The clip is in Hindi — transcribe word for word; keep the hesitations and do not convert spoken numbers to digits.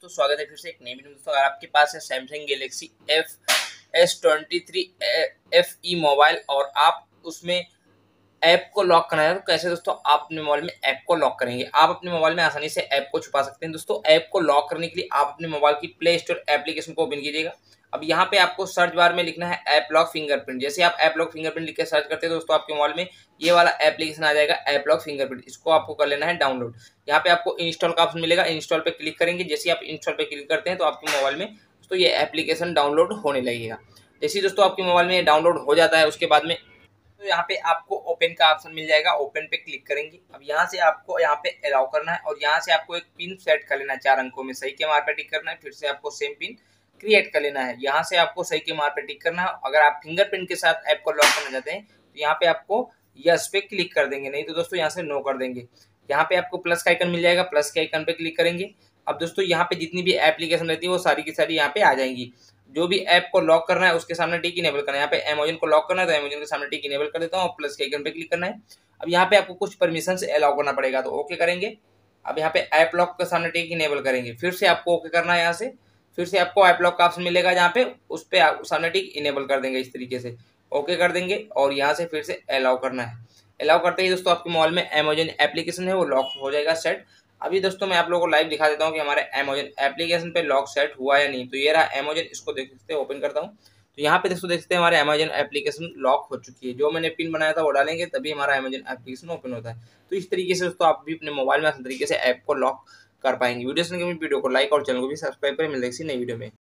दोस्तों स्वागत है फिर से एक नई वीडियो में। दोस्तों अगर आपके पास है Samsung Galaxy F S twenty three F E mobile और आप उसमें ऐप को लॉक करना है तो कैसे दोस्तों आप अपने मोबाइल में ऐप को लॉक करेंगे। आप अपने मोबाइल में आसानी से ऐप को छुपा सकते हैं। दोस्तों ऐप को लॉक करने के लिए आप अपने मोबाइल की प्ले स्टोर एप्लीकेशन को ओपन कीजिएगा। अब यहाँ पे आपको सर्च बार में लिखना है ऐप लॉक फिंगरप्रिंट। जैसे आप ऐप लॉक फिंगरप्रिंट लिख के सर्च करते हैं दोस्तों आपके मोबाइल में ये वाला एप्लीकेशन आ जाएगा ऐप लॉक फिंगरप्रिंट। इसको आपको कर लेना है डाउनलोड। यहाँ पे आपको इंस्टॉल का ऑप्शन मिलेगा, इंस्टॉल पे क्लिक करेंगे। जैसे आप इंस्टॉल पे क्लिक करते हैं तो आपके मोबाइल में दोस्तों ये एप्लीकेशन डाउनलोड होने लगेगा। जैसे दोस्तों आपके मोबाइल में डाउनलोड हो जाता है उसके बाद में तो यहाँ पे आपको ओपन का ऑप्शन मिल जाएगा, ओपन पे क्लिक करेंगे। अब यहाँ से आपको यहाँ पे अलाउ करना है और यहाँ से आपको एक पिन सेट कर लेना है चार अंकों में, सही के मार्क पे टिक करना है। फिर से आपको सेम पिन क्रिएट कर लेना है, यहाँ से आपको सही के मार्क पे टिक करना है। अगर आप फिंगरप्रिंट के साथ ऐप को लॉक करना चाहते हैं तो यहाँ पे आपको यस पे क्लिक कर देंगे, नहीं तो दोस्तों यहाँ से नो कर देंगे। यहाँ पे आपको प्लस का आइकन मिल जाएगा, प्लस के आइकन पे क्लिक करेंगे। अब दोस्तों यहाँ पे जितनी भी एप्लीकेशन रहती है वो सारी की सारी यहाँ पे आ जाएंगी। जो भी ऐप को लॉक करना है उसके सामने टिक इनेबल करना है। यहाँ पे अमेज़न को लॉक करना है तो अमेज़न के सामने टिक इनेबल कर देता हूँ और प्लस के आइकन पे क्लिक करना है। अब यहाँ पे आपको कुछ परमिशन से अलाउ करना पड़ेगा तो ओके करेंगे। अब यहाँ पे ऐप लॉक के सामने टिक इनेबल करेंगे, फिर से आपको ओके करना है। यहाँ से फिर से आपको ऐप लॉक का ऑप्शन मिलेगा जहाँ पे उस पर सामने टिक इनेबल कर देंगे, इस तरीके से ओके कर देंगे और यहाँ से फिर से अलाउ करना है। अलाउ करते ही दोस्तों आपके मोबाइल में अमेज़न एप्लीकेशन है वो लॉक हो जाएगा सेट। अभी दोस्तों मैं आप लोगों को लाइव दिखा देता हूँ कि हमारे अमेज़न एप्लीकेशन पे लॉक सेट हुआ या नहीं। तो ये रहा अमेज़न, इसको देख सकते हैं, ओपन करता हूँ तो यहाँ पे दोस्तों देख सकते हैं हमारे अमेज़न एप्लीकेशन लॉक हो चुकी है। जो मैंने पिन बनाया था वो डालेंगे तभी हमारा अमेज़न एप्लीकेशन ओपन होता है। तो इस तरीके से दोस्तों आप भी अपने मोबाइल में आसान तरीके से ऐप को लॉक कर पाएंगे। वीडियो से वीडियो को लाइक और चैनल को भी सब्सक्राइब करें। मिलते हैं किसी नई वीडियो में।